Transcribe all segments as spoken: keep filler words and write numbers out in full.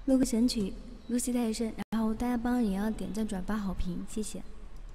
录个神曲，入戏太深，然后大家帮也要点赞、转发、好评，谢谢。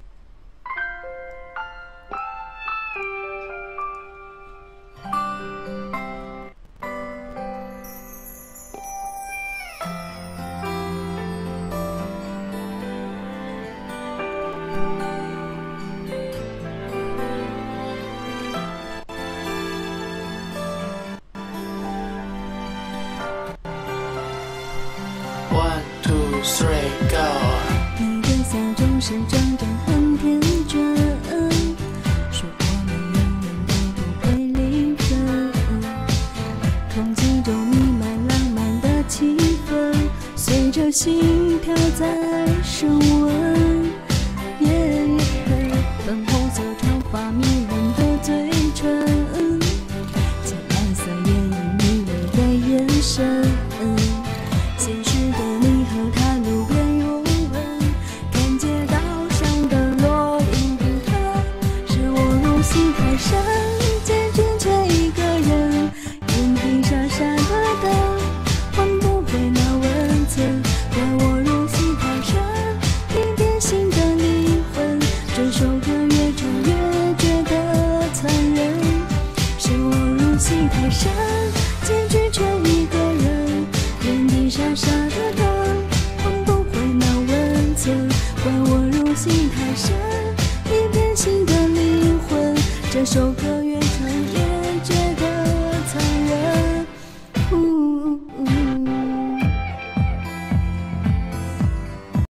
One two three go。 你的笑总是真的很天真，说我们永远都不会离分。空气中弥漫浪漫的气氛，随着心跳在升温。夜粉红色长发迷人的嘴唇，浅蓝色眼影迷离的眼神。现实的你和他路边拥吻，看街道上的落英缤纷，是我入戏太深，坚决却一个人，眼底傻傻的等，换不回那温存，怪我入戏太深，你变心的灵魂，这首歌越唱越觉得残忍，是我入戏太深，结局却一个人，眼底傻傻的等，换不回那温存，怪我入戏太深，你变心的灵魂，这首歌